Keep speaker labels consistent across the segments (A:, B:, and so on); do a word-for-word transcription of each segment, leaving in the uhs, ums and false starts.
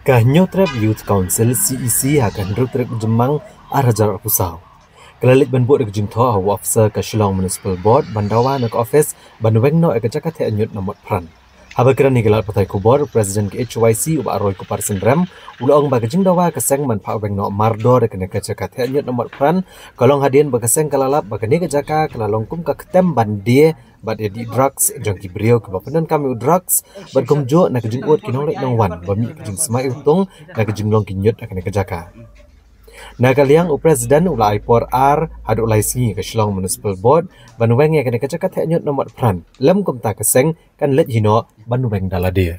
A: Kahnyo Trap Youth Council C E C akan rutrek jemang arajar pusau. Kelalit banbuk dek jingtho awu officer ke Shillong Municipal Board bandawa nak office banwengno ek jakat he anyut nomor pran. Habakiran ni gelar patai kubor Presiden ke H Y C uba aroi kupar sindram ulong ba kejing dawa keseng man pak wengno mardor ke nek jakat he anyut nomor pran kolong hadien ba keseng kalalap ba kene ke jaka kelalong kum ka ketem bandie bat di drugs jangki brio ke bapenan kami drugs bat komjo nak kejing ut kinong lek nong wan ba mi kejing semai utung nak kejing long kinyut ak nek jaka. Nagaliang u Presiden ulai por ar hadu ulai singi ke Shillong Municipal Board banweng ya kene kecakat he nyut nomor pran lem kum ta keseng kan let hino banweng dalade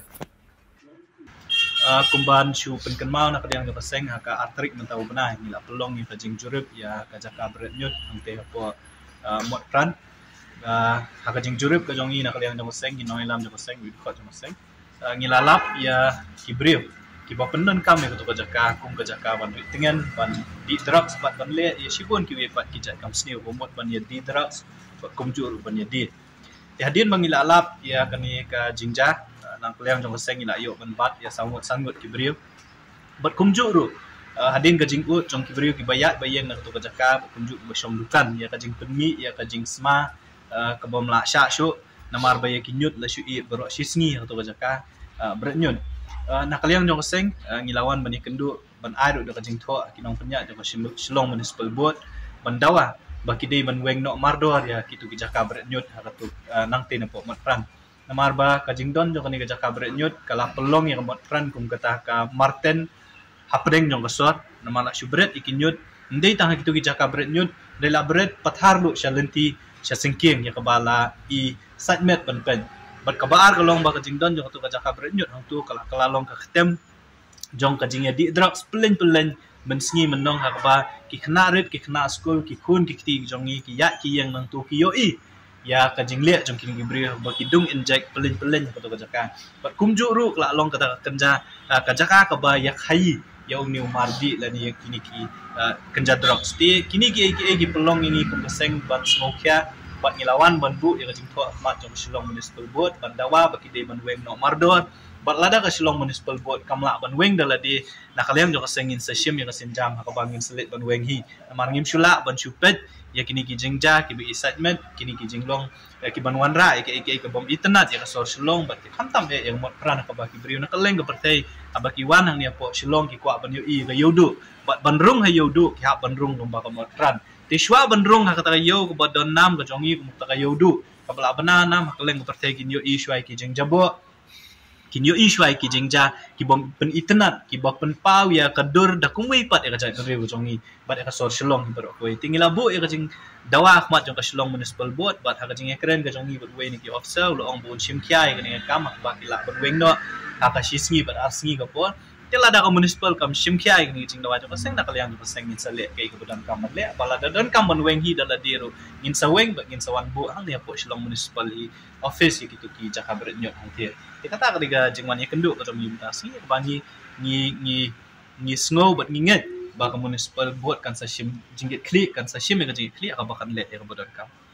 B: uh, kumban shu penken mau nak yang keseng haka artrik mentau benah ngila pelong yang kajing jurup ya kajaka beret nyut angte po uh, mot pran uh, haka jing jurup kajongi nak yang keseng ginoi lam keseng wi ko keseng uh, ngila lap ya kibriu kiba penon kami ketu kajaka kum kajaka ban dengan ban di drugs bat ban le ya sibon kiwe pat kijak kam sniu bomot ban ya di drugs bat kumjur ban ya di hadin mangila lap ya kani ka jingja nang kleang jong seng ila yo ban bat ya sangut sangut kibriu bat kumjur ru hadin ka jingut jong kibriu kibayat bayeng nak tu kajaka bat kumjur basom dukan ya ka jing penmi ya ka jing sma ka bom la sha shu namar baye kinyut la shu i bero sisngi tu kajaka berenyun Uh, nak kalian jong seng uh, ngilawan bani kendu ban adu de kajing tho kinong penya de Shillong Municipal Board ban dawa baki dei ban weng no mardor ya kitu kijaka bretnyut haratu uh, nang tene po mat pran namar ba kajing don jong ni kijaka bretnyut kala pelong yang mat pran kum kata ka Martin hapdeng jong kesot namala subret ikinyut ndei tang kitu kijaka bretnyut de la bret pathar lu shalenti sasengking ya kebala i satmet ban pen bat kabar kalong ba kajing don jong tu kajaka bretnyut hang tu kala kalalong ka ketem jong kajing ya di drugs pelen pelen mensngi menong ha ba ki khna rit ki khna school ki khun ki ti jong ni ki ya ki yang nang tu ki yo i ya kajing le jong ki gibri ba ki dung inject pelen pelen ka tu kajaka bat kumju ru kala long kata kenja kajaka ka ba ya khai ya uni mardi la ni kini ki kenja drugs ti kini ki ki ki pelong ini kum seng bat smokia bat ngilawan banbu ya kajing tho mat jong Shillong Municipal Board bandawa baki de ban weng no mardor bat lada ka Shillong Municipal Board kamla ban weng dala de nakaliam jong sengin sashim ya kasinjam ha kabangin selit ban weng hi namar ngim shula ban chupet ya kini ki jingja ki bi excitement kini ki jinglong ya ki ban wanra ya ki ki bom internet ya ka sor Shillong bat ki khantam e yang mot pran ka baki briu nakaleng ka pertai abaki wan hang ni po Shillong ki kwa ban yu i ga yodu bat banrung ha yodu ki ha banrung lomba ka mot pran Tishwa bandrung hak kata yo ko badon nam ko jongi ko mutaka yo du kabla banana makaleng ko pertai kin yo ishwai ki jeng jabo kin yo ishwai ki jengja ki bom pen internet ki bom pen pau ya kadur da kumwi pat ya ka jai ko jongi bat ya ka sor Shillong baro ko tingila bu ya ka jeng dawa khmat jong ka Shillong Municipal Board bat hak jeng ekren ka jongi bat we ni ki officer lo ong bun sim khyai ka ni kam ba ki la ban weng no hak ka shisngi bat asngi ka por tela da municipal kam shimkhia ing jing dawa jo seng nak liang jo seng in sale kai ko dan kam le bala da dan kam ban weng hi dala diru in sa weng ba in sa wan bu ang dia po Shillong Municipal hi office ki tu ki jaka bret nyot hang tie e kata ka diga jingwan ye kendu ka mi mutasi ba ni ni ni ni snow bat nginget ba ka municipal board kan sa shim jingit klik kan sa shim ka jingit klik ka ba kan le ka bodan kam